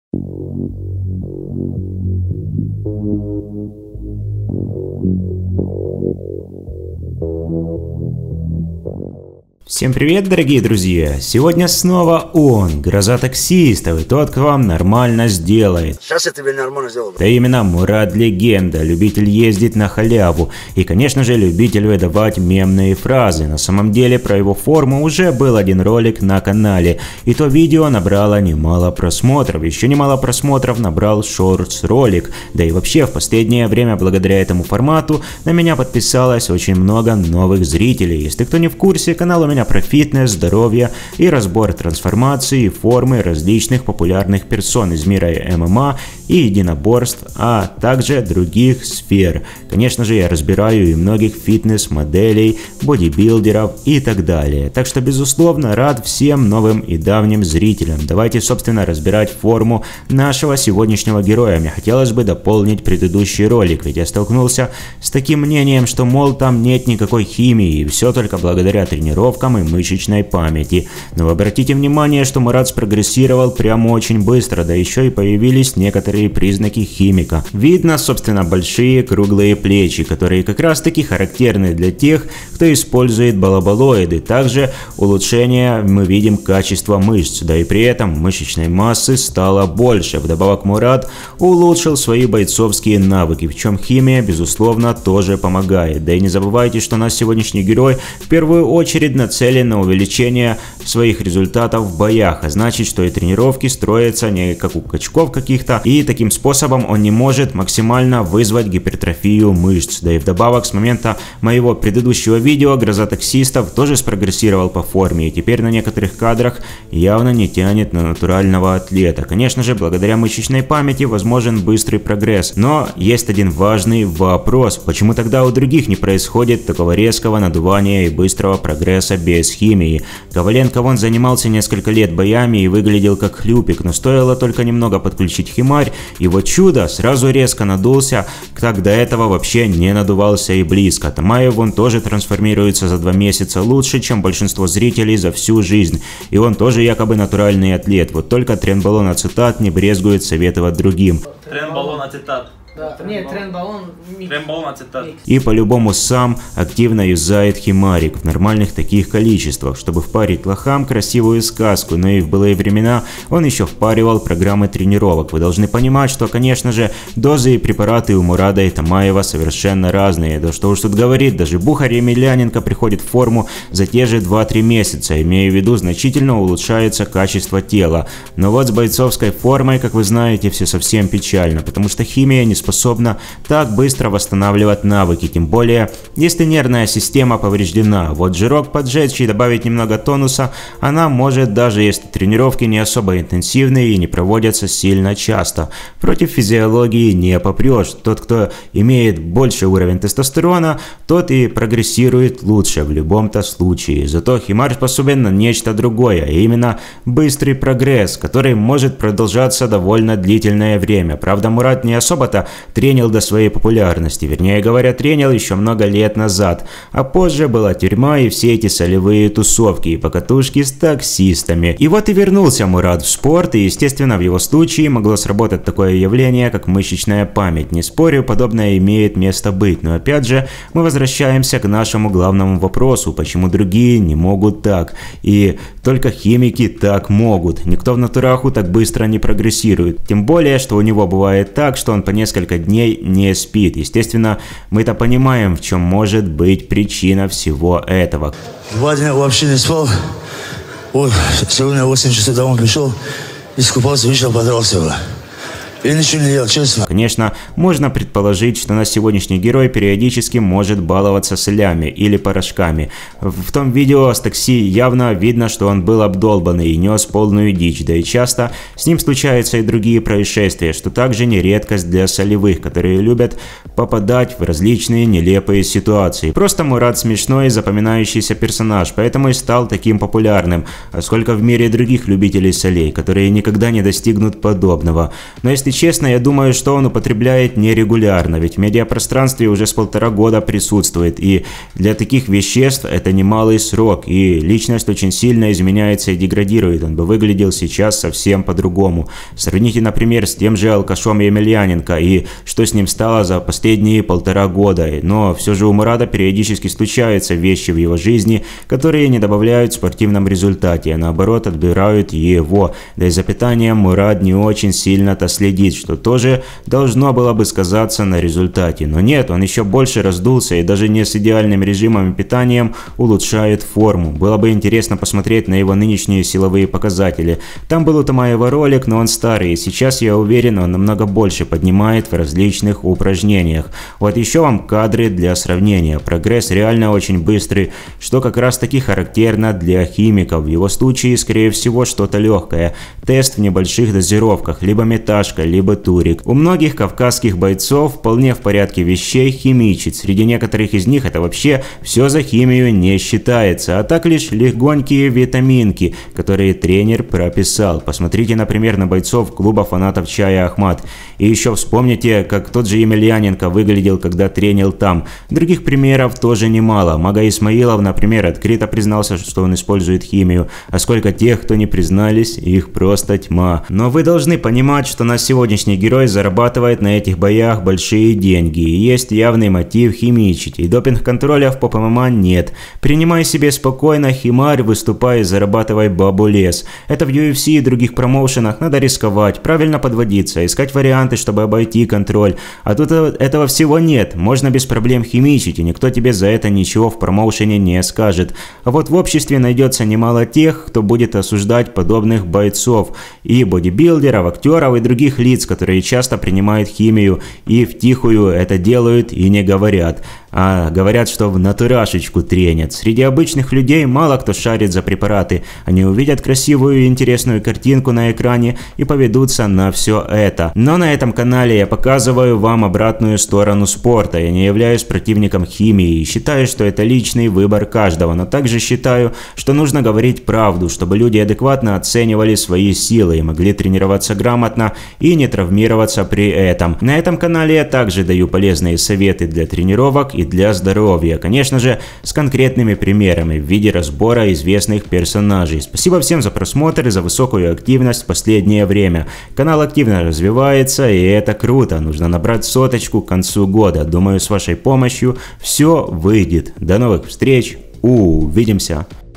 Всем привет, дорогие друзья! Сегодня снова он, Гроза таксистов, и тот, кто вам нормально сделает. Сейчас я тебе нормально сделал. Да именно Мурад Легенда, любитель ездить на халяву и, конечно же, любитель выдавать мемные фразы. На самом деле, про его форму уже был один ролик на канале, и то видео набрало немало просмотров. Еще немало просмотров набрал шортс ролик, да и вообще в последнее время благодаря этому формату на меня подписалось очень много новых зрителей. Если кто не в курсе, канал у меня про фитнес, здоровье и разбор трансформации и формы различных популярных персон из мира ММА и единоборств, а также других сфер. Конечно же, я разбираю и многих фитнес-моделей, бодибилдеров и так далее. Так что, безусловно, рад всем новым и давним зрителям. Давайте, собственно, разбирать форму нашего сегодняшнего героя. Мне хотелось бы дополнить предыдущий ролик, ведь я столкнулся с таким мнением, что, мол, там нет никакой химии, и все только благодаря тренировкам и мышечной памяти. Но обратите внимание, что Мурад спрогрессировал прямо очень быстро, да еще и появились некоторые признаки химика. Видно, собственно, большие круглые плечи, которые как раз таки характерны для тех, кто использует балаболоиды. Также улучшение мы видим качества мышц, да и при этом мышечной массы стало больше. Вдобавок Мурад улучшил свои бойцовские навыки, в чем химия, безусловно, тоже помогает. Да и не забывайте, что наш сегодняшний герой в первую очередь нацелен на увеличение своих результатов в боях, а значит, что и тренировки строятся не как у качков каких-то, и таким способом он не может максимально вызвать гипертрофию мышц. Да и вдобавок с момента моего предыдущего видео Гроза таксистов тоже спрогрессировал по форме, и теперь на некоторых кадрах явно не тянет на натурального атлета. Конечно же, благодаря мышечной памяти возможен быстрый прогресс, но есть один важный вопрос: почему тогда у других не происходит такого резкого надувания и быстрого прогресса без химии? Коваленко вон занимался несколько лет боями и выглядел как хлюпик, но стоило только немного подключить химарь, и вот чудо, сразу резко надулся, так до этого вообще не надувался и близко. Тамаев вон тоже трансформируется за 2 месяца лучше, чем большинство зрителей за всю жизнь, и он тоже якобы натуральный атлет, вот только Тренбаллон Ацетат не брезгует советовать другим. Тренбаллон Ацетат. Да, нет, Тренбаллон Ацетат. И по-любому сам активно юзает химарик в нормальных таких количествах, чтобы впарить лохам красивую сказку, но и в былые времена он еще впаривал программы тренировок. Вы должны понимать, что, конечно же, дозы и препараты у Мурада и Тамаева совершенно разные. Да что уж тут говорить, даже Бухарь и Емельяненко приходят в форму за те же 2-3 месяца, имея в виду, значительно улучшается качество тела. Но вот с бойцовской формой, как вы знаете, все совсем печально, потому что химия не способна так быстро восстанавливать навыки, тем более, если нервная система повреждена. Вот жирок поджечь и добавить немного тонуса она может, даже если тренировки не особо интенсивные и не проводятся сильно часто. Против физиологии не попрешь. Тот, кто имеет больший уровень тестостерона, тот и прогрессирует лучше в любом-то случае. Зато химарь способен на нечто другое, а именно быстрый прогресс, который может продолжаться довольно длительное время. Правда, Мурад не особо-то тренил до своей популярности, вернее говоря, тренил еще много лет назад, а позже была тюрьма и все эти солевые тусовки и покатушки с таксистами. И вот и вернулся Мурад в спорт, и естественно в его случае могло сработать такое явление, как мышечная память. Не спорю, подобное имеет место быть, но опять же мы возвращаемся к нашему главному вопросу: почему другие не могут так, и только химики так могут. Никто в натураху так быстро не прогрессирует, тем более, что у него бывает так, что он по несколько дней не спит. Естественно, мы-то понимаем, в чем может быть причина всего этого. 2 дня вообще не спал. Ой, сегодня 8 часов домой пришел, искупался, вечером подрался. Я ничего не ел, честно. Конечно, можно предположить, что наш сегодняшний герой периодически может баловаться солями или порошками. В том видео с такси явно видно, что он был обдолбанный и нес полную дичь, да и часто с ним случаются и другие происшествия, что также не редкость для солевых, которые любят попадать в различные нелепые ситуации. Просто Мурад смешной и запоминающийся персонаж, поэтому и стал таким популярным. А сколько в мире других любителей солей, которые никогда не достигнут подобного. Но если Если честно, я думаю, что он употребляет нерегулярно, ведь в медиапространстве уже с 1,5 года присутствует, и для таких веществ это немалый срок, и личность очень сильно изменяется и деградирует, он бы выглядел сейчас совсем по-другому. Сравните, например, с тем же алкашом Емельяненко, и что с ним стало за последние 1,5 года. Но все же у Мурада периодически случаются вещи в его жизни, которые не добавляют в спортивном результате, а наоборот отбирают его. Да и за питанием Мурад не очень сильно-то следит, что тоже должно было бы сказаться на результате. Но нет, он еще больше раздулся и даже не с идеальным режимом и питанием улучшает форму. Было бы интересно посмотреть на его нынешние силовые показатели. Там был у Тамаева ролик, но он старый, и сейчас, я уверен, он намного больше поднимает в различных упражнениях. Вот еще вам кадры для сравнения. Прогресс реально очень быстрый, что как раз таки характерно для химиков. В его случае, скорее всего, что-то легкое. Тест в небольших дозировках, либо меташка, либо турик. У многих кавказских бойцов вполне в порядке вещей химичить. Среди некоторых из них это вообще все за химию не считается, а так лишь легонькие витаминки, которые тренер прописал. Посмотрите, например, на бойцов клуба фанатов Чая Ахмат. И еще вспомните, как тот же Емельяненко выглядел, когда тренил там. Других примеров тоже немало. Мага Исмаилов, например, открыто признался, что он использует химию. А сколько тех, кто не признались, их просто тьма. Но вы должны понимать, что наш сегодняшний герой зарабатывает на этих боях большие деньги. И есть явный мотив химичить. И допинг-контроля в ППМА нет. Принимай себе спокойно химарь, выступай и зарабатывай бабу лес. Это в UFC и других промоушенах надо рисковать, правильно подводиться, искать варианты, чтобы обойти контроль. А тут этого всего нет. Можно без проблем химичить, и никто тебе за это ничего в промоушене не скажет. А вот в обществе найдется немало тех, кто будет осуждать подобных бойцов. И бодибилдеров, актеров и других лиц, которые часто принимают химию и втихую это делают и не говорят. А говорят, что в натурашечку тренят. Среди обычных людей мало кто шарит за препараты. Они увидят красивую и интересную картинку на экране и поведутся на все это. Но на этом канале я показываю вам обратную сторону спорта. Я не являюсь противником химии и считаю, что это личный выбор каждого. Но также считаю, что нужно говорить правду, чтобы люди адекватно оценивали свои силы и могли тренироваться грамотно и не травмироваться при этом. На этом канале я также даю полезные советы для тренировок и для здоровья. Конечно же, с конкретными примерами в виде разбора известных персонажей. Спасибо всем за просмотр и за высокую активность в последнее время. Канал активно развивается, и это круто. Нужно набрать 100 к концу года. Думаю, с вашей помощью все выйдет. До новых встреч. Увидимся.